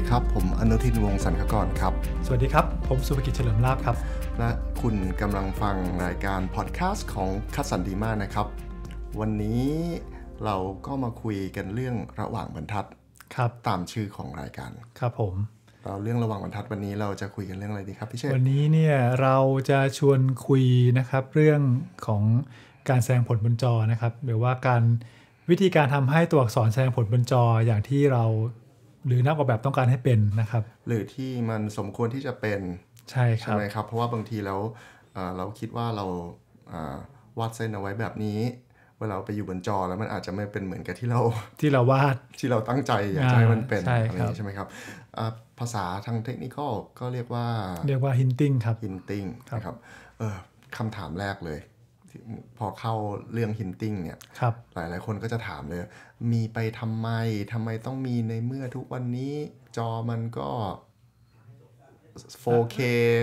ครับผมอนุทินวงศ์สันคกรครับสวัสดีครับผมสุภกิจเฉลิมลาภครับและคุณกำลังฟังรายการพอดแคสต์ของคัสสันดีมานะครับวันนี้เราก็มาคุยกันเรื่องระหว่างบรรทัดครับตามชื่อของรายการครับผมเราเรื่องระหว่างบรรทัดวันนี้เราจะคุยกันเรื่องอะไรดีครับพี่เชษวันนี้เนี่ยเราจะชวนคุยนะครับเรื่องของการแสดงผลบนจอนะครับหรือว่าวิธีการทำให้ตัวอักษรแสดงผลบนจออย่างที่เราหรือนักออกแบบต้องการให้เป็นนะครับหรือที่มันสมควรที่จะเป็นใช่ครับใช่ไหมครับเพราะว่าบางทีแล้วเราคิดว่าเราวาดเส้นเอาไว้แบบนี้เวลาไปอยู่บนจอแล้วมันอาจจะไม่เป็นเหมือนกับที่เราวาดที่เราตั้งใจอยากให้มันเป็นอะไรใช่ไหมครับภาษาทางเทคนิคก็เรียกว่า hinting ครับ hinting นะครับคำถามแรกเลยพอเข้าเรื่อง hinting เนี่ยหลายๆคนก็จะถามเลยมีไปทำไมต้องมีในเมื่อทุกวันนี้จอมันก็ 4K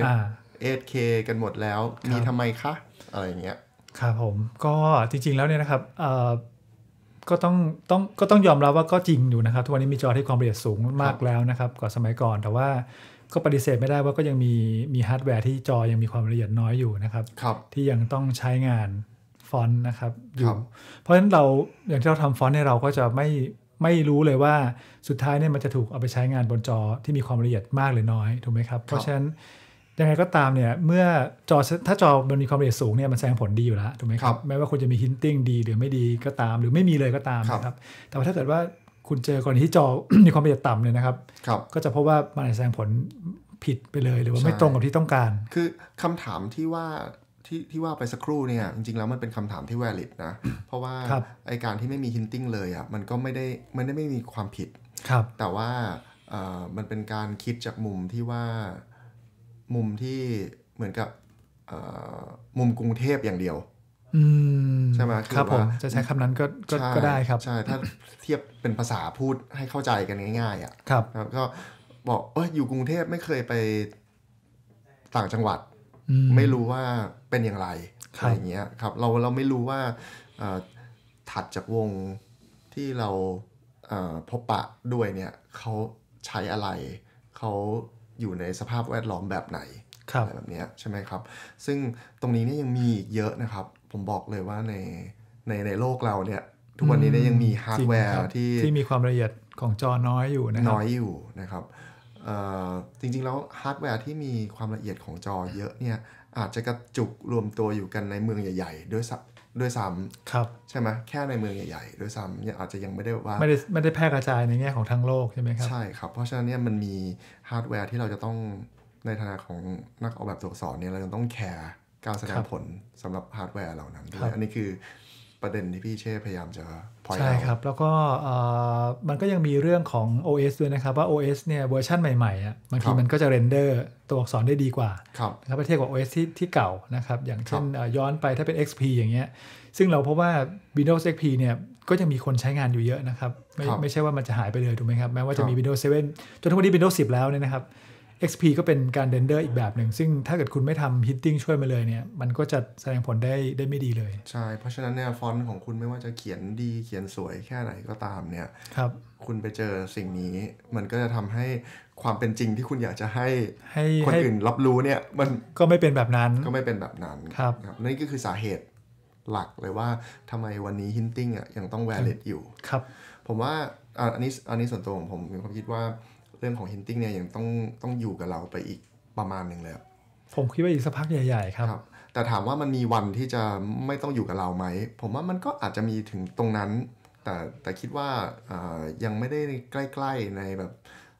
8K กันหมดแล้วมีทำไมคะอะไรอย่างเงี้ยครับผมก็จริงๆแล้วเนี่ยนะครับก็ต้องยอมรับว่าก็จริงอยู่นะครับทุกวันนี้มีจอที่ความละเอียดสูงมากแล้วนะครับกว่าสมัยก่อนแต่ว่าก็ปฏิเสธไม่ได้ว่าก็ยังมีฮาร์ดแวร์ที่จอยังมีความละเอียดน้อยอยู่นะครับที่ยังต้องใช้งานฟอนต์นะครับอยู่เพราะฉะนั้นเราอย่างที่เราทำฟอนต์เนี่ยเราก็จะไม่รู้เลยว่าสุดท้ายเนี่ยมันจะถูกเอาไปใช้งานบนจอที่มีความละเอียดมากหรือน้อยถูกไหมครับเพราะฉะนั้นยังไงก็ตามเนี่ยเมื่อถ้าจอมันมีความละเอียดสูงเนี่ยมันแสดงผลดีอยู่แล้วถูกไหมครับแม้ว่าคุณจะมี hinting ดีหรือไม่ดีก็ตามหรือไม่มีเลยก็ตามนะครับแต่ว่าถ้าเกิดว่าคุณเจอกรณีที่จอ มีความละเอียดต่ำเลยนะครับก็จะพบว่ามันแสดงผลผิดไปเลยหรือว่าไม่ตรงกับที่ต้องการคือคำถามที่ว่าไปสักครู่เนี่ยจริงๆแล้วมันเป็นคำถามที่ valid นะเพราะว่าไอการที่ไม่มี hinting เลยอ่ะมันก็ไม่มีความผิดแต่ว่ามันเป็นการคิดจากมุมที่ว่ามุมที่เหมือนกับมุมกรุงเทพอย่างเดียวใช่ไหมครับผมจะใช้คำนั้นก็ได้ครับใช่ถ้าเทียบเป็นภาษาพูดให้เข้าใจกันง่ายๆอ่ะก็บอกอยู่กรุงเทพไม่เคยไปต่างจังหวัดไม่รู้ว่าเป็นอย่างไรอะไรอย่างเงี้ยครับเราไม่รู้ว่าถัดจากวงที่เราพบปะด้วยเนี่ยเขาใช้อะไรเขาอยู่ในสภาพแวดล้อมแบบไหนอะไรแบบนี้ใช่ไหมครับซึ่งตรงนี้เนี่ยยังมีอีกเยอะนะครับผมบอกเลยว่าในโลกเราเนี่ยทุกวันนี้เนี่ยยังมีฮาร์ดแวร์ที่มีความละเอียดของจอน้อยอยู่นะครับจริงๆแล้วฮาร์ดแวร์ที่มีความละเอียดของจอเยอะเนี่ยอาจจะกระจุกรวมตัวอยู่กันในเมืองใหญ่ๆด้วยซ้ำใช่ไหมแค่ในเมืองใหญ่ๆด้วยซ้ำอาจจะยังไม่ได้ว่าไม่ได้แพร่กระจายในแง่ของทั้งโลกใช่ไหมครับใช่ครับเพราะฉะนั้นเนี่ยมันมีฮาร์ดแวร์ที่เราจะต้องในฐานะของนักออกแบบตัวอักษรเนี่ยเราจะต้องแคร์การแสดงผลสำหรับฮาร์ดแวร์เหล่านั้นด้วยอันนี้คือประเด็นที่พี่เช่พยายามจะpoint out ใช่ครับแล้วก็มันก็ยังมีเรื่องของ OS ด้วยนะครับว่า OS เนี่ยเวอร์ชันใหม่ๆอ่ะบางทีมันก็จะเรนเดอร์ตัวอักษรได้ดีกว่านะครับไปเทียบกับ OS ที่เก่านะครับอย่างเช่นย้อนไปถ้าเป็น XP อย่างเงี้ยซึ่งเราพบว่า Windows XP เนี่ยก็ยังมีคนใช้งานอยู่เยอะนะครับไม่ใช่ว่ามันจะหายไปเลยถูกไหมครับแม้ว่าจะมี Windows 7จนถึงวันนี้ Windows 10 แล้วเนี่ยนะครับXP ก็เป็นการเรนเดอร์อีกแบบหนึ่งซึ่งถ้าเกิดคุณไม่ทำ hinting ช่วยมาเลยเนี่ยมันก็จะแสดงผลได้ไม่ดีเลยใช่เพราะฉะนั้นเนี่ยฟอนต์ของคุณไม่ว่าจะเขียนดีเขียนสวยแค่ไหนก็ตามเนี่ยคุณไปเจอสิ่งนี้มันก็จะทำให้ความเป็นจริงที่คุณอยากจะให้คนอื่นรับรู้เนี่ยมันก็ไม่เป็นแบบนั้นครับนี่ก็คือสาเหตุหลักเลยว่าทำไมวันนี้ hinting อ่ะยังต้อง valid อยู่ผมว่าอันนี้ส่วนตัวของผมมีความคิดว่าเรื่องของ hinting เนี่ยยังต้องอยู่กับเราไปอีกประมาณนึงเลยผมคิดว่าอีกสักพักใหญ่ๆครับแต่ถามว่ามันมีวันที่จะไม่ต้องอยู่กับเราไหมผมว่ามันก็อาจจะมีถึงตรงนั้นแต่คิดว่ายังไม่ได้ใกล้ๆในแบบ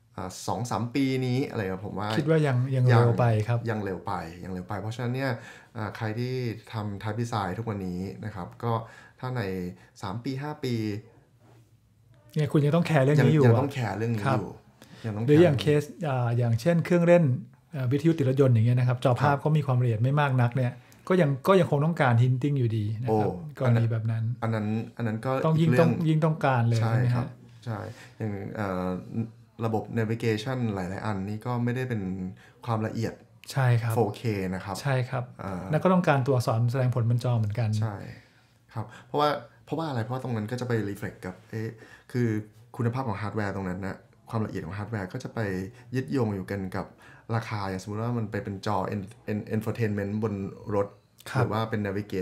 2-3 ปีนี้อะไรผมว่าคิดว่ายังเร็วไปครับยังเร็วไปเพราะฉะนั้นเนี่ยใครที่ทำ type design ทุกวันนี้นะครับก็ถ้าใน3 ปี 5 ปีเนี่ยคุณยังต้องแคร์เรื่องนี้อยู่ยังต้องแคร์เรื่องนี้อยู่หรืออย่างเคสอย่างเช่นเครื่องเล่นวิทยุติดรถยนต์อย่างเงี้ยนะครับจอภาพก็มีความละเอียดไม่มากนักเนี่ยก็ยังคงต้องการ hinting อยู่ดีนะครับกรณีแบบนั้นอันนั้นก็ต้องยิ่งต้องการเลยใช่ครับใช่อย่างระบบ navigation หลายๆอันนี้ก็ไม่ได้เป็นความละเอียดใช่ครับ 4K นะครับใช่ครับแล้วก็ต้องการตัวอักษรแสดงผลบนจอเหมือนกันใช่ครับเพราะว่าอะไรเพราะว่าตรงนั้นก็จะไป reflect กับคือคุณภาพของฮาร์ดแวร์ตรงนั้นนะความละเอียดของฮาร์ดแวร์ก็จะไปยึดโยงอยู่กันกับราคาอย่างสมมติว่ามันไปเป็นจอ infotainment บนรถหรือว่าเป็น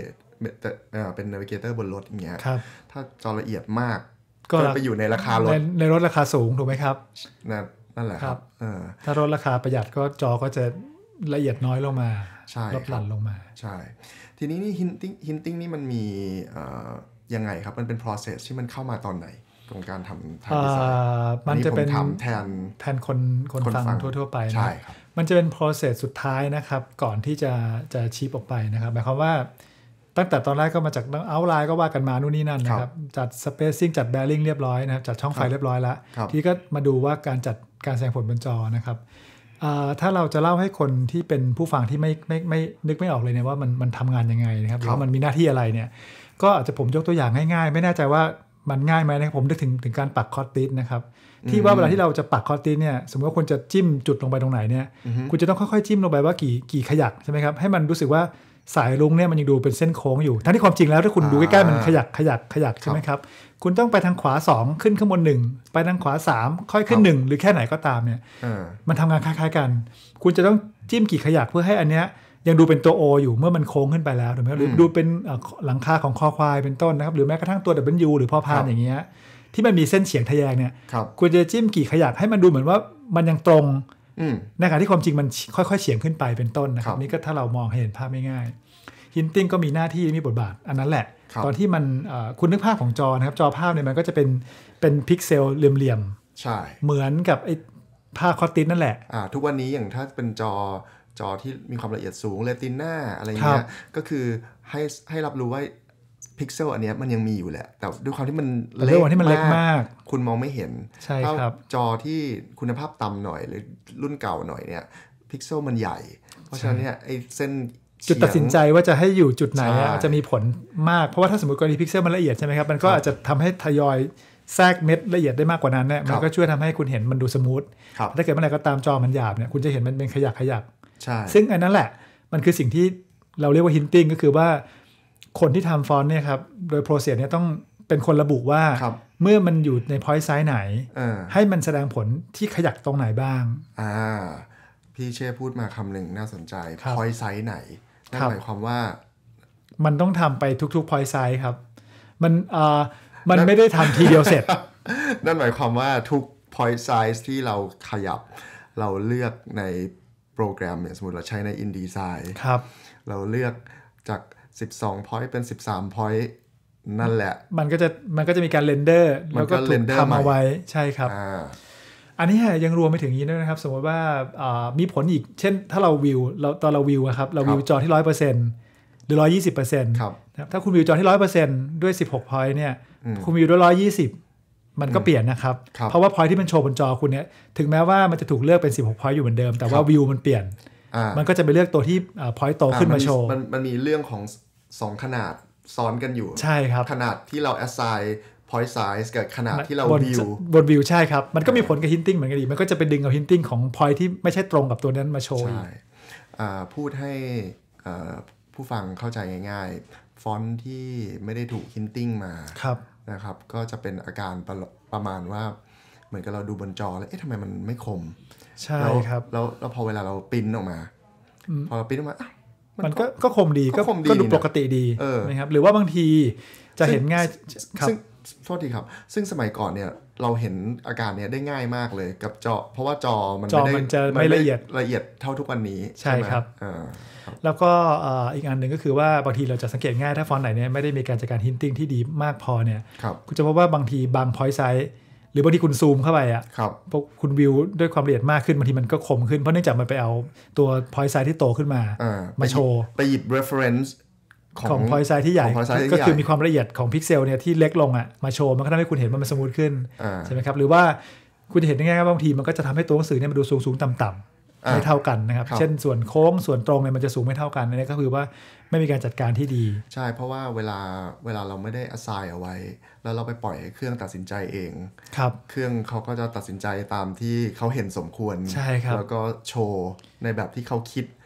navigator บนรถอย่างเงี้ยถ้าจอละเอียดมากก็ไปอยู่ในราคารถในรถราคาสูงถูกไหมครับนั่นแหละครับถ้ารถราคาประหยัดก็จอก็จะละเอียดน้อยลงมาลดหลั่นลงมาใช่ทีนี้นี่ hinting นี่มันมียังไงครับมันเป็น process ที่มันเข้ามาตอนไหนตรงการทำดีไซน์มันจะเป็นแทนคนฟังทั่วๆไปใช่ครับมันจะเป็น process สุดท้ายนะครับก่อนที่จะชิปออกไปนะครับหมายความว่าตั้งแต่ตอนแรกก็มาจากoutline ก็ว่ากันมานู่นนี่นั่นนะครับจัด spacing จัด bearing เรียบร้อยนะครับจัดช่องไฟเรียบร้อยแล้วทีนี้ก็มาดูว่าการแสดงผลบนจอนะครับถ้าเราจะเล่าให้คนที่เป็นผู้ฟังที่ไม่นึกไม่ออกเลยเนี่ยว่ามันทำงานยังไงนะครับหรือว่ามันมีหน้าที่อะไรเนี่ยก็อาจจะผมยกตัวอย่างง่ายๆไม่แน่ใจว่ามันง่ายไหมนะครับผมนึกถึงการปักคอร์ติสนะครับที่ว่าเวลาที่เราจะปักคอร์ติสเนี่ยสมมติว่าคุณจะจิ้มจุดลงไปตรงไหนเนี่ยคุณจะต้องค่อยๆจิ้มลงไปว่ากี่ขยักใช่ไหมครับให้มันรู้สึกว่าสายรุ้งเนี่ยมันยังดูเป็นเส้นโค้งอยู่ทั้งที่ความจริงแล้วถ้าคุณดูใกล้ๆมันขยักใช่ไหมครับคุณต้องไปทางขวา2ขึ้นข้างบน1ไปทางขวา3ค่อยขึ้น1หรือแค่ไหนก็ตามเนี่ยมันทำงานคล้ายๆกันคุณจะต้องจิ้มกี่ขยักเพื่อให้อันเนี้ยยังดูเป็นตัว O อยู่เมื่อมันโค้งขึ้นไปแล้วถูกไหมหรือดูเป็นหลังคาของคอควายเป็นต้นนะครับหรือแม้กระทั่งตัว W หรือพอพานอย่างเงี้ยที่มันมีเส้นเฉียงทะแยงเนี่ยคุณจะจิ้มกี่ขยักให้มันดูเหมือนว่ามันยังตรงในขณะที่ความจริงมันค่อยๆเฉียงขึ้นไปเป็นต้นนะครับนี่ก็ถ้าเรามองเห็นภาพง่ายๆ Hinting ก็มีหน้าที่มีบทบาทอันนั้นแหละตอนที่มันคุณนึกภาพของจอนะครับจอภาพเนี่ยมันก็จะเป็นพิกเซลเหลี่ยมๆใช่เหมือนกับไอ้ผ้าคอร์ติสนั่นแหละทุกวันนี้อย่างถ้าเป็นจอที่มีความละเอียดสูงเรติน่าอะไรเงี้ยก็คือให้รับรู้ว่าพิกเซลอันเนี้ยมันยังมีอยู่แหละแต่ด้วยความที่มันเล็กมากคุณมองไม่เห็นใช่ครับจอที่คุณภาพต่ำหน่อยหรือรุ่นเก่าหน่อยเนี่ยพิกเซลมันใหญ่เพราะฉะนั้นเนี่ยไอ้เส้นจุดตัดสินใจว่าจะให้อยู่จุดไหนจะมีผลมากเพราะว่าถ้าสมมติกรณีพิกเซลมันละเอียดใช่ไหมครับมันก็อาจจะทำให้ทยอยแทรกเม็ดละเอียดได้มากกว่านั้นเนี่ยมันก็ช่วยทำให้คุณเห็นมันดูสมูทถ้าเกิดเมื่อไหร่ก็ตามจอมันหยาบเนี่ยคุณจะเห็นมันเป็นขยักซึ่งอันนั้นแหละมันคือสิ่งที่เราเรียกว่า hinting ก็คือว่าคนที่ทำฟอนต์เนี่ยครับโดย process เนี่ยต้องเป็นคนระบุว่าเมื่อมันอยู่ใน point size ไหนให้มันแสดงผลที่ขยักตรงไหนบ้างพี่เช่พูดมาคำหนึ่งน่าสนใจ point size ไหนนั่นหมายความว่ามันต้องทำไปทุกๆ point size ครับมันไม่ได้ทำทีเดียวเสร็จนั่นหมายความว่าทุก point size ที่เราขยับเราเลือกในโปรแกรมเนี่ยสมมติเราใช้ใน InDesign เราเลือกจาก12 point เป็น13 point นั่นแหละมันก็จะมีการเรนเดอร์แล้วก็ถูกทำเอาไว้ใช่ครับอันนี้ยังรวมไปถึงนี้ด้วยนะครับสมมติว่ามีผลอีกเช่นถ้าเราวิวตอนเราวิวครับเราวิวจอที่ 100% หรือ 120% ถ้าคุณวิวจอที่ 100% ด้วย16 point เนี่ยคุณวิวด้วย120มันก็เปลี่ยนนะครับเพราะว่า point ที่มันโชว์บนจอคุณเนี่ยถึงแม้ว่ามันจะถูกเลือกเป็น16 point อยู่เหมือนเดิมแต่ว่าวิวมันเปลี่ยนมันก็จะไปเลือกตัวที่ point โตขึ้นมาโชว์มันมีเรื่องของ2ขนาดซ้อนกันอยู่ใช่ครับขนาดที่เรา assign point size กับขนาดที่เราวิวบนวิวใช่ครับมันก็มีผลกับ hinting เหมือนกันดีมันก็จะไปดึงเอา hinting ของ point ที่ไม่ใช่ตรงกับตัวนั้นมาโชว์ใช่พูดให้ผู้ฟังเข้าใจง่ายๆฟอนต์ที่ไม่ได้ถูก hinting มานะครับก็จะเป็นอาการประมาณว่าเหมือนกับเราดูบนจอแล้วทำไมมันไม่คมใช่ครับแล้วพอเวลาเราปริ้นออกมาพอเราปริ้นออกมามันก็คมดีก็ดูปกติดีนะครับหรือว่าบางทีจะเห็นง่ายซึ่งโทษทีครับซึ่งสมัยก่อนเนี่ยเราเห็นอาการเนี้ยได้ง่ายมากเลยกับจอเพราะว่าจอมันไม่ละเอียดเท่าทุกวันนี้ใช่ครับแล้วก็อีกอันหนึ่งก็คือว่าบางทีเราจะสังเกตง่ายถ้าฟอนต์ไหนเนี่ยไม่ได้มีการจัดการ hinting ที่ดีมากพอเนี่ยคุณจะพบว่าบางทีบาง point size หรือบางทีคุณซูมเข้าไปพวกคุณวิวด้วยความละเอียดมากขึ้นบางทีมันก็คมขึ้นเพราะเนื่องจากมันไปเอาตัว point size ที่โตขึ้นมาโชว์ไปหยิบ reference ของ point size ที่ใหญ่ก็คือมีความละเอียดของพิกเซลเนี่ยที่เล็กลงมาโชว์มันก็ทำให้คุณเห็นมันสมูทขึ้นใช่ไหมครับหรือว่าคุณจะเห็นได้ง่ายๆบางทีมันก็จะทำให้ตัวหนังสือเนี่ยมันดูสูงต่ำไม่เท่ากันนะครับเช่นส่วนโค้งส่วนตรงเนี่ยมันจะสูงไม่เท่ากันนี่ก็คือว่าไม่มีการจัดการที่ดีใช่เพราะว่าเวลาเราไม่ได้ assign เอาไว้แล้วเราไปปล่อยให้เครื่องตัดสินใจเองเครื่องเขาก็จะตัดสินใจตามที่เขาเห็นสมควรใช่ครับแล้วก็โชว์ในแบบที่เขาคิด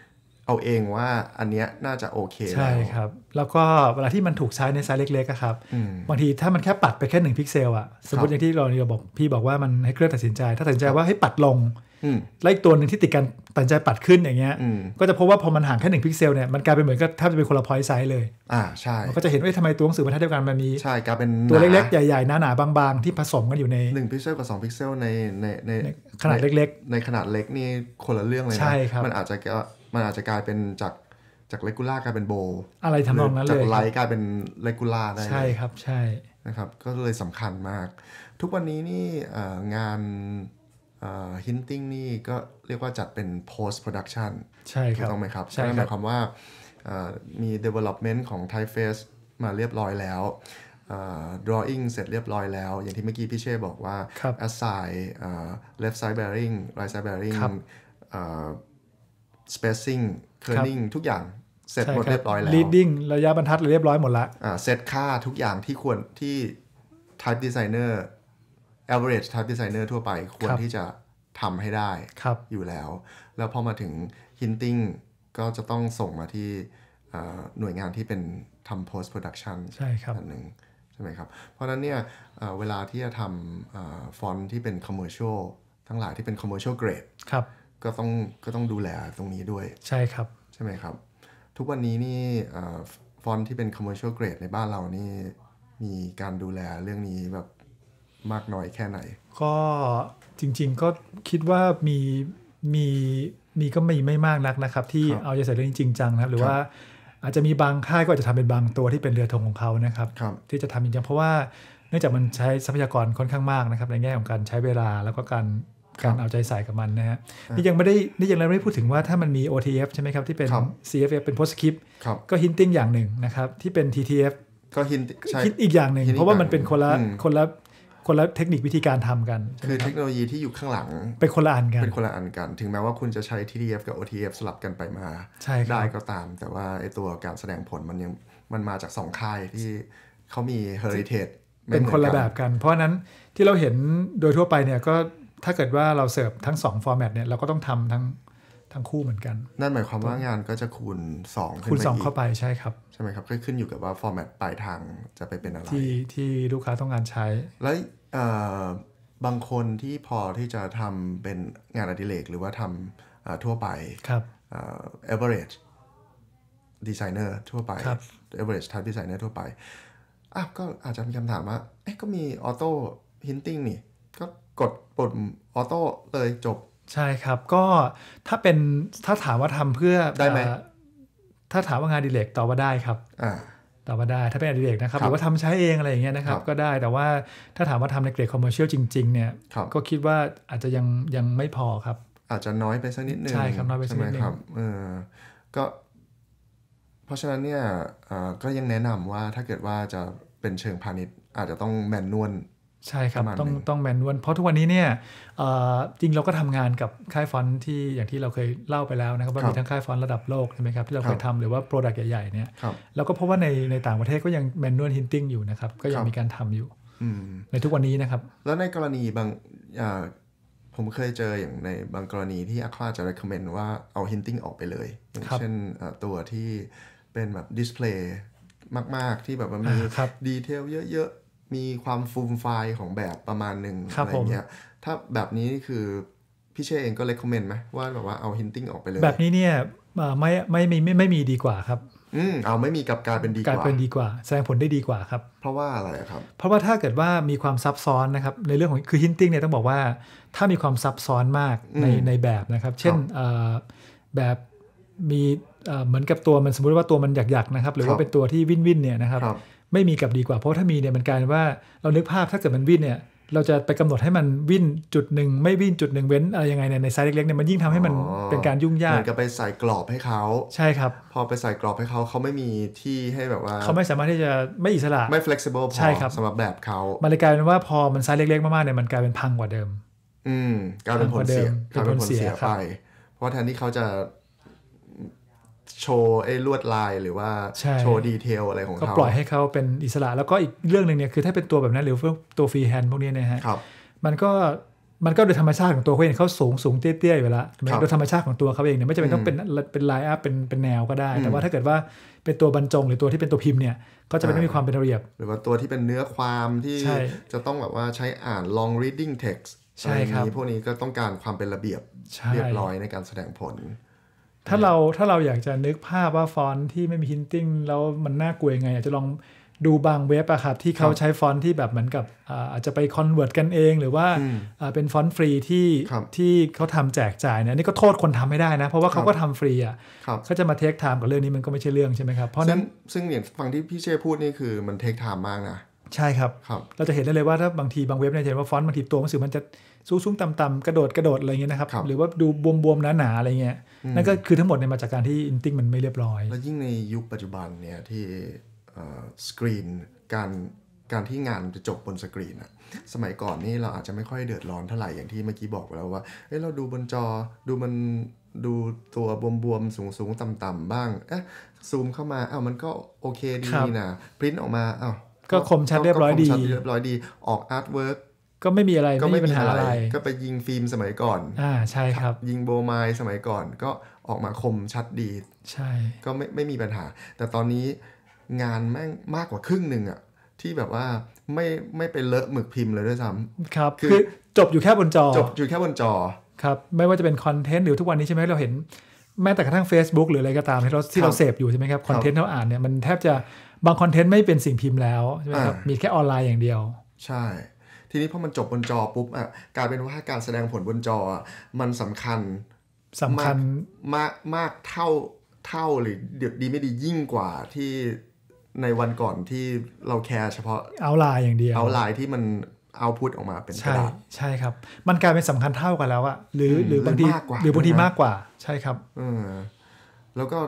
เอาเองว่าอันเนี้ยน่าจะโอเคใช่ครับแล้วก็เวลาที่มันถูกใช้ในไซส์เล็กๆครับบางทีถ้ามันแค่ปัดไปแค่1พิกเซลอ่ะสมมติอย่างที่เราบอกพี่บอกว่ามันให้เครื่องตัดสินใจถ้าตัดสินใจว่าให้ปัดลงแล้วอีกตัวหนึ่งที่ติดกันตัดสินใจปัดขึ้นอย่างเงี้ยก็จะพบว่าพอมันห่างแค่1พิกเซลเนี่ยมันกลายเป็นเหมือนกับถ้าจะเป็นคนละพอยต์ไซส์เลยใช่มันก็จะเห็นว่าทำไมตัวหนังสือบรรทัดเดียวกันมันมีใช่กลายเป็นตัวเล็กๆใหญ่ๆหนาๆบางๆที่ผสมกันอยู่ใน 1พิกเซลกับ2พิกเซลในขนาดเล็กๆในขนาดเล็กนี่คนละเรื่องเลยนะมันอาจจะกลายเป็นจากเลกูล่ากลายเป็นโบอะไรทำนองนั้นเลยจากไลท์กลายเป็นเลกูล่าได้ใช่ครับใช่นะครับก็เลยสำคัญมากทุกวันนี้นี่งานhinting นี่ก็เรียกว่าจัดเป็น post production ใช่ครับถูกต้องไหมครับนั่นหมายความว่ามี development ของ typeface มาเรียบร้อยแล้ว drawing เสร็จเรียบร้อยแล้วอย่างที่เมื่อกี้พี่เช่บอกว่า assign left side bearing right side bearing spacing kerning ทุกอย่างเสร็จหมดเรียบร้อยแล้ว leading ระยะบรรทัดเรียบร้อยหมดละเซตค่าทุกอย่างที่ควรที่ type designer average type designer ทั่วไปควรที่จะทำให้ได้อยู่แล้วแล้วพอมาถึง hinting ก็จะต้องส่งมาที่หน่วยงานที่เป็นทำ post production ใช่ครับอันหนึ่งใช่ไหมครับเพราะนั้นเนี่ยเวลาที่จะทำฟอนต์ที่เป็น commercial ทั้งหลายที่เป็น commercial grade ก็ต้องดูแลตรงนี้ด้วยใช่ครับใช่ไหมครับทุกวันนี้นี่ฟอนต์ที่เป็น commercial grade ในบ้านเรานี่มีการดูแลเรื่องนี้แบบมากน้อยแค่ไหนก็จริงๆก็คิดว่ามีก็ไม่มากนักนะครับที่เอาใจใส่เรื่องจริงจังนะครับหรือว่าอาจจะมีบางค่ายก็อาจจะทำเป็นบางตัวที่เป็นเรือธงของเขานะครับที่จะทำจริงๆเพราะว่าเนื่องจากมันใช้ทรัพยากรค่อนข้างมากนะครับในแง่ของการใช้เวลาแล้วก็การเอาใจใส่กับมันนะฮะนี่ยังไม่ได้พูดถึงว่าถ้ามันมี OTF ใช่ไหมครับที่เป็น CFF เป็น postscript ก็ hinting อย่างหนึ่งนะครับที่เป็น TTF ก็ hint อีกอย่างหนึ่งเพราะว่ามันเป็นคนละเทคนิควิธีการทำกันคือเทคโนโลยีที่อยู่ข้างหลังเป็นคนละอันกันถึงแม้ว่าคุณจะใช้ TTF กับ OTF สลับกันไปมาได้ก็ตามแต่ว่าไอตัวการแสดงผลมันมาจาก2ค่ายที่เขามี heritage เป็นคนละแบบกันเพราะนั้นที่เราเห็นโดยทั่วไปเนี่ยก็ถ้าเกิดว่าเราเสิร์ฟทั้ง2 format เนี่ยเราก็ต้องทำทั้งคู่เหมือนกันนั่นหมายความว่างานก็จะคูณ2 คูณ2เข้าไปใช่ครับใช่ไหมครับก็ขึ้นอยู่กับว่า format ปลายทางจะไปเป็นอะไรที่ลูกค้าต้องการใช้แล้วบางคนที่พอที่จะทำเป็นงานอดิเรกหรือว่าทำทั่วไปaverage designer ทั่วไป average type designer ทั่วไปก็อาจจะมีคำถามว่าก็มี auto hinting นี่ก็กดปุ่ม auto เลยจบใช่ครับก็ถ้าถามว่าทำเพื่อได้ไหมถ้าถามว่างานอดิเรกตอบว่าได้ครับตอบว่าได้ถ้าเป็นอดิเรกนะครับหรือว่าทำใช้เองอะไรอย่างเงี้ยนะครับก็ได้แต่ว่าถ้าถามว่าทำในเกรดคอมเมอร์เชียลจริงๆเนี่ยก็คิดว่าอาจจะยังไม่พอครับอาจจะน้อยไปสักนิดนึงใช่ครับน้อยไปสักนิดนึงก็เพราะฉะนั้นเนี่ยก็ยังแนะนำว่าถ้าเกิดว่าจะเป็นเชิงพาณิชย์อาจจะต้องแมนนวลใช่ครับต้องแมนนวลเพราะทุกวันนี้เนี่ยจริงเราก็ทำงานกับค่ายฟอนต์ที่อย่างที่เราเคยเล่าไปแล้วนะครับว่ามีทั้งค่ายฟอนต์ระดับโลกใช่ไหมครับที่เราเคยทำหรือว่าโปรดักต์ใหญ่ๆเนี่ยเราก็พบว่าในต่างประเทศก็ยังแมนนวลฮินติ้งอยู่นะครับก็ยังมีการทำอยู่ในทุกวันนี้นะครับแล้วในกรณีบางผมเคยเจออย่างในบางกรณีที่อาคาจะ recommend ว่าเอา hinting ออกไปเลยอย่างเช่นตัวที่เป็นแบบ display มากๆที่แบบว่ามีดีเทลเยอะๆมีความฟูมไฟล์ของแบบประมาณหนึ่งอะไรเงี้ยถ้าแบบนี้คือพี่เช่เองก็ recommend ไหมว่าแบบว่าเอา hinting ออกไปเลยแบบนี้เนี่ยไม่มีดีกว่าครับเอาไม่มีกับการเป็นดีกว่าการเป็นดีกว่าแสดงผลได้ดีกว่าครับเพราะว่าอะไรครับเพราะว่าถ้าเกิดว่ามีความซับซ้อนนะครับในเรื่องของคือ hinting เนี่ยต้องบอกว่าถ้ามีความซับซ้อนมากในแบบนะครับเช่นแบบมีเหมือนกับตัวมันสมมุติว่าตัวมันหยักๆนะครับหรือว่าเป็นตัวที่วิ่นเนี่ยนะครับไม่มีกับดีกว่าเพราะถ้ามีเนี่ยมันกลายว่าเรานึกภาพถ้าเกิดมันวิ่นเนี่ยเราจะไปกำหนดให้มันวิ่นจุดหนึ่งไม่วิ่นจุดหนึ่งเว้นอะไรยังไงในไซส์เล็กๆเนี่ยมันยิ่งทำให้มันเป็นการยุ่งยากเหมือนกับไปใส่กรอบให้เขาใช่ครับพอไปใส่กรอบให้เขาไม่มีที่ให้แบบว่าเขาไม่สามารถที่จะไม่อิสระไม่ flexible พอสำหรับแบบเขามันเลยกลายเป็นว่าพอมันไซส์เล็กๆมากๆเนี่ยมันกลายเป็นพังกว่าเดิมกลายเป็นผลเสียไปเพราะแทนที่เขาจะโชว์ไอ้ลวดลายหรือว่าโชว์ดีเทลอะไรของเขาก็ปล่อยให้เขาเป็นอิสระแล้วก็อีกเรื่องนึงเนี่ยคือถ้าเป็นตัวแบบนั้นหรือตัวฟรีแฮนด์พวกนี้นะฮะมันก็มันก็โดยธรรมชาติของตัวเขาเองเขาสูงเตี้ยๆอยู่แล้วโดยธรรมชาติของตัวเขาเองเนี่ยไม่จำเป็นต้องเป็นไลน์อัพเป็นแนวก็ได้แต่ว่าถ้าเกิดว่าเป็นตัวบรรจงหรือตัวที่เป็นตัวพิมพ์เนี่ยก็จะไม่มีความเป็นระเบียบหรือว่าตัวที่เป็นเนื้อความที่จะต้องแบบว่าใช้อ่าน long reading text ใช่ครับพวกนี้ก็ต้องการความเป็นระเบียบเรียบร้อยในการแสดงผลถ้าเราอยากจะนึกภาพว่าฟอนต์ที่ไม่มี hinting แล้วมันน่ากลัวยังไงอาจจะลองดูบางเว็บอะครับที่เขาใช้ฟอนต์ที่แบบเหมือนกับอาจจะไปคอนเวิร์ตกันเองหรือว่าเป็นฟอนต์ฟรีที่เขาทำแจกจ่ายเนี่ยนี่ก็โทษคนทำไม่ได้นะเพราะว่าเขาก็ทำฟรีอะเขาจะมาเทคไทม์กับเรื่องนี้มันก็ไม่ใช่เรื่องใช่ไหมครับเพราะนั้นซึ่งอย่างฟังที่พี่เช่พูดนี่คือมันเทคไทม์มากนะใช่ครับเราจะเห็นได้เลยว่าถ้าบางทีบางเว็บเนี่ยเห็นว่าฟอนต์บางทีตัวหนังสือมันจะสูงต่ำๆกระโดดอะไรเงี้ยนะครับหรือว่าดูบวมๆหนาๆอะไรเงี้ยนั่นก็คือทั้งหมดเนี่ยมาจากการที่อินติ้งมันไม่เรียบร้อยแล้วยิ่งในยุคปัจจุบันเนี่ยที่สกรีนการที่งานจะจบบนสกรีนอะสมัยก่อนนี่เราอาจจะไม่ค่อยเดือดร้อนเท่าไหร่อย่างที่เมื่อกี้บอกไปแล้วว่าเราดูบนจอดูตัวบวมๆสูงต่ำๆบ้างซูมเข้ามามันก็โอเคดีนะพริ้นออกมาก็คมชัดเรียบร้อยดีออกอาร์ตเวิร์กก็ไม่มีอะไรก็ไม่มีปัญหาอะไรก็ไปยิงฟิล์มสมัยก่อนใช่ครับยิงโบไมล์สมัยก่อนก็ออกมาคมชัดดีใช่ก็ไม่มีปัญหาแต่ตอนนี้งานแม่งมากกว่าครึ่งนึงอะที่แบบว่าไม่ไปเลอะหมึกพิมพ์เลยด้วยซ้ำครับคือจบอยู่แค่บนจอครับไม่ว่าจะเป็นคอนเทนต์หรือทุกวันนี้ใช่ไหมเราเห็นแม้แต่กระทั่ง Facebook หรืออะไรก็ตามที่เราเสพอยู่ใช่ไหมครับคอนเทนต์เราอ่านเนี่ยมันแทบจะบางคอนเทนต์ไม่เป็นสิ่งพิมพ์แล้วใช่ไหมครับมีแค่ออนไลน์อย่างเดียวใช่ทีนี้พอมันจบบนจอปุ๊บกลายเป็นว่าการแสดงผลบนจอมันสำคัญมากเท่าหรือดีไม่ดียิ่งกว่าที่ในวันก่อนที่เราแคร์เฉพาะเอาไลน์อย่างเดียวเอาไลน์ที่มันเอาพุทออกมาเป็นกระดาษใช่ครับมันกลายเป็นสำคัญเท่ากันแล้วอะหรือบางทีมากกว่าใช่ครับแล้วก็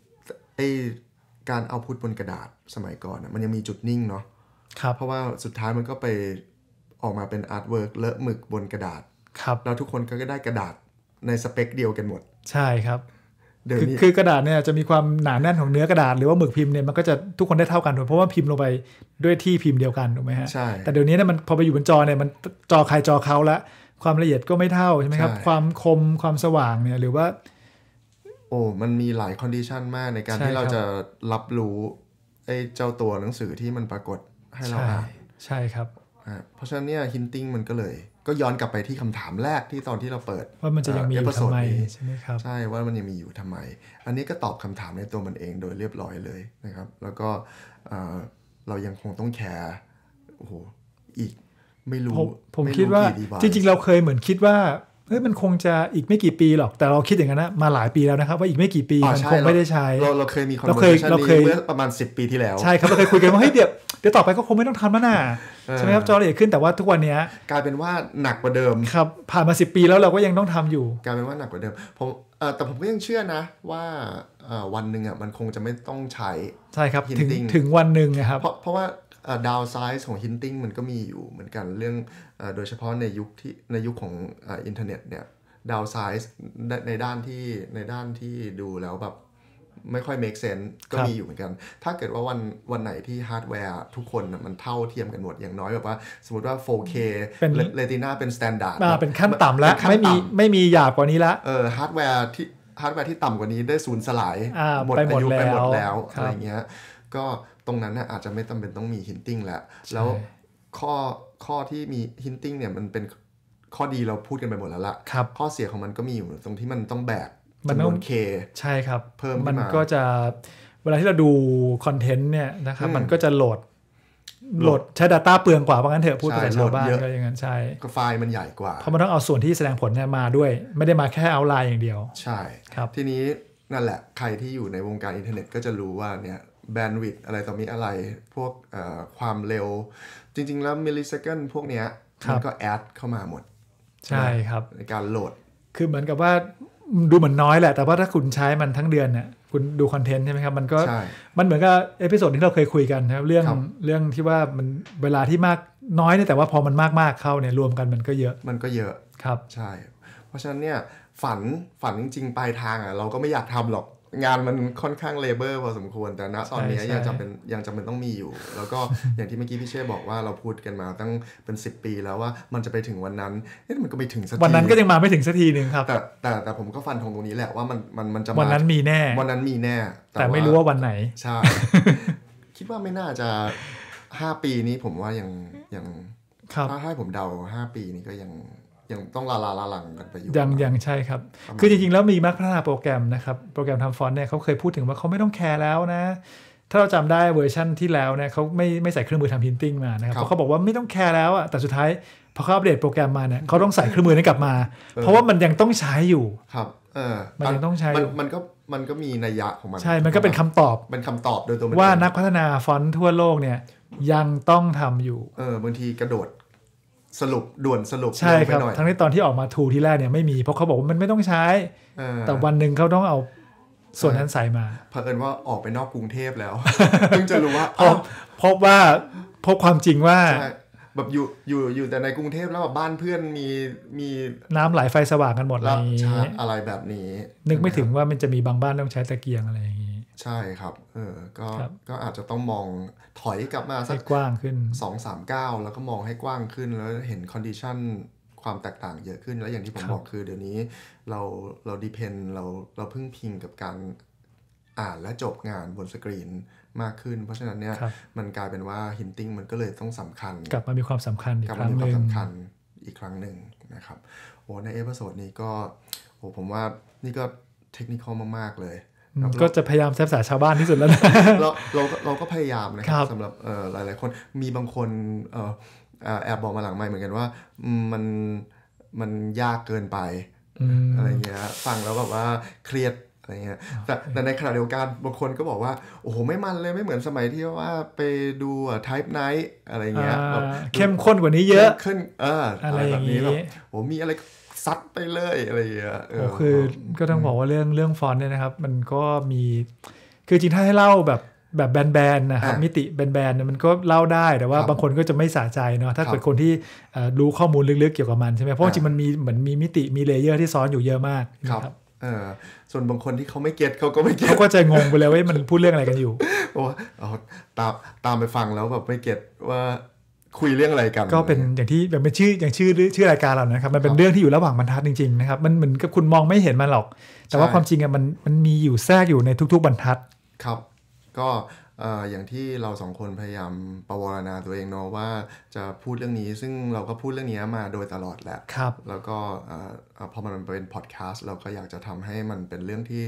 การเอาพุทบนกระดาษสมัยก่อนมันยังมีจุดนิ่งเนาะเพราะว่าสุดท้ายมันก็ไปออกมาเป็นอาร์ตเวิร์กเลอะหมึกบนกระดาษแล้วทุกคนก็ได้กระดาษในสเปคเดียวกันหมดใช่ครับคือกระดาษเนี่ยจะมีความหนาแน่นของเนื้อกระดาษหรือว่าหมึกพิมพ์เนี่ยมันก็จะทุกคนได้เท่ากันเพราะว่าพิมพ์ลงไปด้วยที่พิมพ์เดียวกันถูกไหมฮะใช่แต่เดี๋ยวนี้เนี่ยมันพอไปอยู่บนจอเนี่ยมันจอใครจอเขาละความละเอียดก็ไม่เท่าใช่ไหมครับความคมความสว่างเนี่ยหรือว่ามันมีหลายคอนดิชันมากในการที่เราจะรับรู้เจ้าตัวหนังสือที่มันปรากฏให้เราอ่านใช่ครับเพราะฉะนั้นเนี่ยฮินติ้งมันก็ย้อนกลับไปที่คำถามแรกที่ตอนที่เราเปิดว่ามันจะยังมีอยู่ทำไมใช่ไหมครับใช่ว่ามันยังมีอยู่ทำไมอันนี้ก็ตอบคำถามในตัวมันเองโดยเรียบร้อยเลยนะครับแล้วก็เรายังคงต้องแคร์อีกไม่รู้ผมคิดว่าจริงๆเราเคยเหมือนคิดว่ามันคงจะอีกไม่กี่ปีหรอกแต่เราคิดอย่างนั้นนะมาหลายปีแล้วนะครับว่าอีกไม่กี่ปีมันคงไม่ได้ใช้เราเคยมีคอนเวอร์เซชั่นนี้เมื่อประมาณ10 ปีที่แล้วใช่ครับเราเคยคุยกันว่าเฮ้ยเดี๋ยวต่อไปก็คงไม่ต้องทำแล้วนะใช่ไหมครับจอละเอียดขึ้นแต่ว่าทุกวันนี้กลายเป็นว่าหนักกว่าเดิมครับผ่านมา10 ปีแล้วเราก็ยังต้องทำอยู่กลายเป็นว่าหนักกว่าเดิมแต่ผมก็ยังเชื่อนะว่าวันหนึ่งมันคงจะไม่ต้องใช้ครับถึงวันหนึ่งนะครับเพราะว่าดาวไซส์ของ hinting มันก็มีอยู่เหมือนกันเรื่องโดยเฉพาะในยุคของอินเทอร์เน็ตเนี่ยดาวไซส์ในด้านที่ดูแล้วแบบไม่ค่อย make sense ก็มีอยู่เหมือนกันถ้าเกิดว่าวันไหนที่ฮาร์ดแวร์ทุกคนมันเท่าเทียมกันหมดอย่างน้อยแบบว่าสมมติว่า 4K Retina เป็น standard เป็นขั้นต่ำแล้วไม่มีหยาบกว่านี้ละฮาร์ดแวร์ที่ต่ำกว่านี้ได้สูญสลายหมดอายุไปหมดแล้วอะไรเงี้ยก็ตรงนั้นน่ะอาจจะไม่จำเป็นต้องมี hinting แล้วข้อที่มี hinting เนี่ยมันเป็นข้อดีเราพูดกันไปหมดแล้วล่ะข้อเสียของมันก็มีอยู่ตรงที่มันต้องแบกจำนวน K ใช่ครับเพิ่มมันก็จะเวลาที่เราดูคอนเทนต์เนี่ยนะครับมันก็จะโหลดใช้ data เปลืองกว่าเพราะงั้นเถอะพูดภาษาชาวบ้านก็อย่างนั้นใช่ก็ไฟล์มันใหญ่กว่าเพราะมันต้องเอาส่วนที่แสดงผลเนี่ยมาด้วยไม่ได้มาแค่เอาไลน์อย่างเดียวใช่ครับทีนี้นั่นแหละใครที่อยู่ในวงการอินเทอร์เน็ตก็จะรู้ว่าเนี่ยแบนด์วิดต์อะไรต่อมีอะไรพวกความเร็วจริงๆแล้วมิลลิเซคันด์พวกเนี้ยมันก็แอดเข้ามาหมดใช่ครับในการโหลดคือเหมือนกับว่าดูเหมือนน้อยแหละแต่ว่าถ้าคุณใช้มันทั้งเดือนเนี่ยคุณดูคอนเทนต์ใช่ไหมครับมันเหมือนกับเอพิโซดที่เราเคยคุยกันนะครับเรื่องที่ว่ามันเวลาที่มากน้อยเนี่ยแต่ว่าพอมันมากเข้าเนี่ยรวมกันมันก็เยอะครับใช่เพราะฉะนั้นเนี่ยฝันจริงๆปลายทางเราก็ไม่อยากทำหรอกงานมันค่อนข้างเลเบอร์พอสมควรแต่ณตอนนี้ยังจำเป็นต้องมีอยู่แล้วก็อย่างที่เมื่อกี้พี่เช่บอกว่าเราพูดกันมาตั้งเป็น10 ปีแล้วว่ามันจะไปถึงวันนั้นมันก็ไม่ถึงสักทีวันนั้นก็ยังมาไม่ถึงสักทีนึงครับแต่ผมก็ฟันธงตรงนี้แหละว่ามันจะวันนั้นมีแน่วันนั้นมีแน่แต่ไม่รู้ว่าวันไหนใช่ คิดว่าไม่น่าจะ5 ปีนี้ผมว่ายังถ้าให้ผมเดา5 ปีนี้ก็ยังต้องลาหลังกันไปอยู่ยังใช่ครับคือจริงๆแล้วมีนักพัฒนาโปรแกรมนะครับโปรแกรมทำฟอนต์เนี่ยเขาเคยพูดถึงว่าเขาไม่ต้องแคร์แล้วนะถ้าเราจำได้เวอร์ชั่นที่แล้วเนี่ยเขาไม่ใส่เครื่องมือทำพิมพ์ติ้งมานะครับเพราะเขาบอกว่าไม่ต้องแคร์แล้วอะแต่สุดท้ายพอเขาอัปเดตโปรแกรมมาเนี่ยเขาต้องใส่เครื่องมือนั้นกลับมาเพราะว่ามันยังต้องใช้อยู่ครับมันยังต้องใช้มันก็มีนัยยะของมันใช่มันก็เป็นคำตอบโดยตัวมันว่านักพัฒนาฟอนต์ทั่วโลกเนี่ยยังต้องทำอยู่บางทีกระโดดสรุปด่วนสรุปใช่ครับทั้งที่ตอนที่ออกมาทูที่แรกเนี่ยไม่มีเพราะเขาบอกว่ามันไม่ต้องใช้แต่วันหนึ่งเขาต้องเอาส่วนนั้นใส่มาเผอิญว่าออกไปนอกกรุงเทพแล้วเพิ่งจะรู้ว่าพบความจริงว่าแบบอยู่แต่ในกรุงเทพแล้วแบบบ้านเพื่อนมีน้ำไหลไฟสว่างกันหมดอะไรแบบนี้นึกไม่ถึงว่ามันจะมีบางบ้านต้องใช้ตะเกียงอะไรอย่างนี้ใช่ครับก็อาจจะต้องมองถอยกลับมาสักกว้างขึ้น 2-3 ก้าวแล้วก็มองให้กว้างขึ้นแล้วเห็นคอนดิชันความแตกต่างเยอะขึ้นแล้วอย่างที่ผมบอกคือเดี๋ยวนี้เราดิเพนเราพึ่งพิงกับการอ่านและจบงานบนสกรีนมากขึ้นเพราะฉะนั้นเนี่ยมันกลายเป็นว่าฮินติ้งมันก็เลยต้องสำคัญกลับมามีความสำคัญอีกครั้งนึงอีกครั้งหนึ่งนะครับในเอพิโซดนี้ก็ผมว่านี่ก็เทคนิคมากๆเลยก็จะพยายามแทบสาชาวบ้านที่สุดแล้วนะเราก็พยายามนะครับสำหรับหลายๆคนมีบางคนแอบบอกมาหลังไมค์เหมือนกันว่ามันยากเกินไปอะไรเงี้ยฟังแล้วแบบว่าเครียดอะไรเงี้ยแต่ในขณะเดียวกันบางคนก็บอกว่าโอ้โหไม่มันเลยไม่เหมือนสมัยที่ว่าไปดู Type Night อะไรเงี้ยเข้มข้นกว่านี้เยอะขึ้นอะไรแบบนี้แบบโอ้มีอะไรซัดไปเลยอะไรอย่างเงี้ยคือก็ต้องบอกว่าเรื่องฟอนต์เนี่ยนะครับมันก็มีคือจริงถ้าให้เล่าแบบแบนๆนะครับมิติแบนๆเนี่ยมันก็เล่าได้แต่ว่าบางคนก็จะไม่สะใจเนาะถ้าเกิดคนที่รู้ข้อมูลลึกๆเกี่ยวกับมันใช่ไหมเพราะจริงมันมีเหมือนมีมิติมีเลเยอร์ที่ซ้อนอยู่เยอะมากครับส่วนบางคนที่เขาไม่เก็ตเขาก็ไม่เก็ตเขาก็จะงงไปเลยว่ามันพูดเรื่องอะไรกันอยู่โอ้ตามไปฟังแล้วแบบไม่เก็ตว่าคุยเรื่องอะไรกันก็เป็นอย่างที่แบบเป็นชื่อรายการเรานะครับมันเป็นเรื่องที่อยู่ระหว่างบรรทัดจริงๆนะครับมันเหมือนกับคุณมองไม่เห็นมันหรอกแต่ว่าความจริงมันมีอยู่แทรกอยู่ในทุกๆบรรทัดครับก็อย่างที่เราสองคนพยายามประวรณาตัวเองเนาะว่าจะพูดเรื่องนี้ซึ่งเราก็พูดเรื่องนี้มาโดยตลอดแหละแล้วก็พอมันเป็นพอดแคสต์เราก็อยากจะทำให้มันเป็นเรื่องที่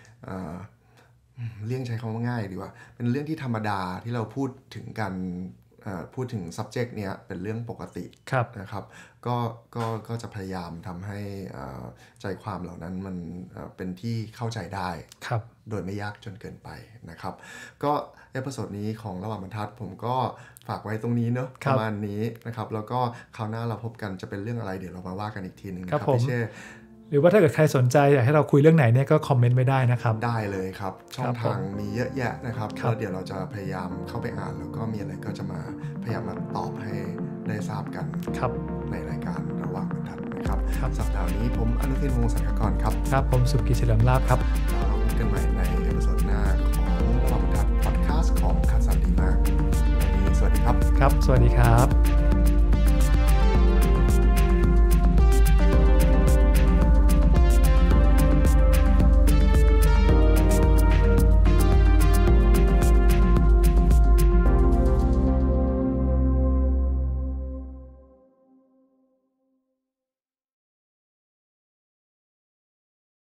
เลี่ยงใช้คำว่าง่ายดีกว่าเป็นเรื่องที่ธรรมดาที่เราพูดถึงกันพูดถึง subject เนี้ยเป็นเรื่องปกตินะครับก็จะพยายามทำให้ใจความเหล่านั้นมันเป็นที่เข้าใจได้โดยไม่ยากจนเกินไปนะครับก็เอพิโซดนี้ของระหว่างบรรทัดผมก็ฝากไว้ตรงนี้เนอะประมาณนี้นะครับแล้วก็คราวหน้าเราพบกันจะเป็นเรื่องอะไรเดี๋ยวเรามาว่ากันอีกทีนึงนะครับพี่เช่หรือว่าถ้าเกิดใครสนใจอยากให้เราคุยเรื่องไหนเนี่ยก็คอมเมนต์ไว้ได้นะครับได้เลยครับช่องทางมีเยอะแยะนะครับแล้วเดี๋ยวเราจะพยายามเข้าไปอ่านแล้วก็มีอะไรก็จะมาพยายามมาตอบให้ได้ทราบกันในรายการระหว่างบรรทัดนะครับสัปดาห์นี้ผมอนุทิน วงศ์สังฆกรครับผมสุกิจเฉลิมลาภครับเราพบกันใหม่ในเอพิโซดหน้าของระหว่างบรรทัดพอดแคสต์ของคัดสรรดีมากวันนี้สวัสดีครับครับสวัสดีครับ